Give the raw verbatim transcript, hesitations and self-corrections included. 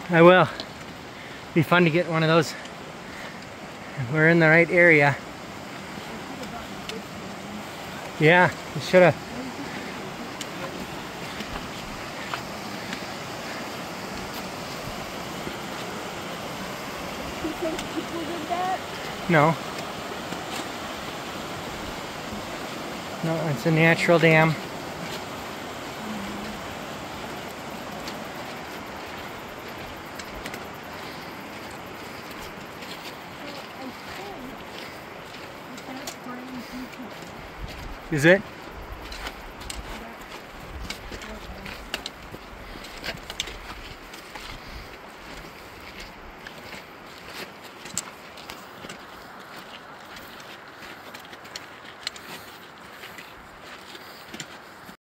I will. Be fun to get one of those. We're in the right area. Yeah, you should have. You think people did that? No. No, it's a natural dam. Is it?